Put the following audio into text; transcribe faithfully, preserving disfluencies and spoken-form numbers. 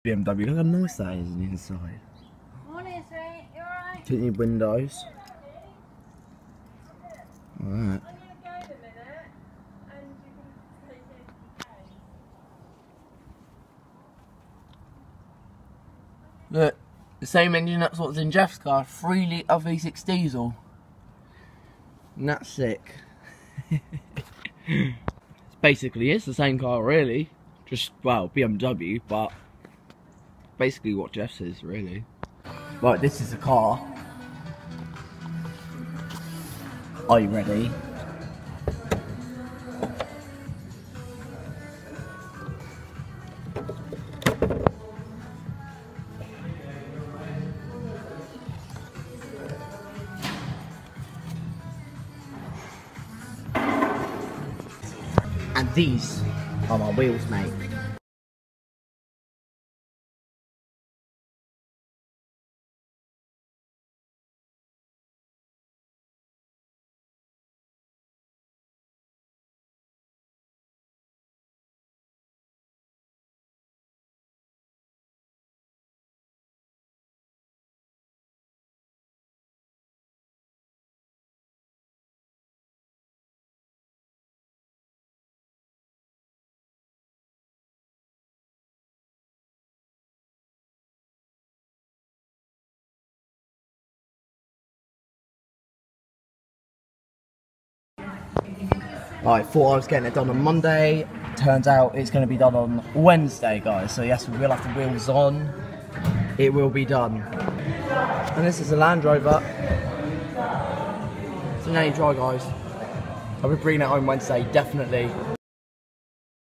B M W, look how nice that is on the inside. Morning, sweet. You alright? Tinted windows. Alright. Look, the same engine that's what's in Jeff's car, three litre V six diesel. And that's sick. It's basically it's the same car really. Just, well, B M W, but basically what Jeff's is really. Right, this is the car. Are you ready? And these are my wheels, mate. I thought I was getting it done on Monday, turns out it's going to be done on Wednesday, guys, so yes, we will have the wheels on, it will be done. And this is a Land Rover, so now you try, guys. I'll be bringing it home Wednesday, definitely.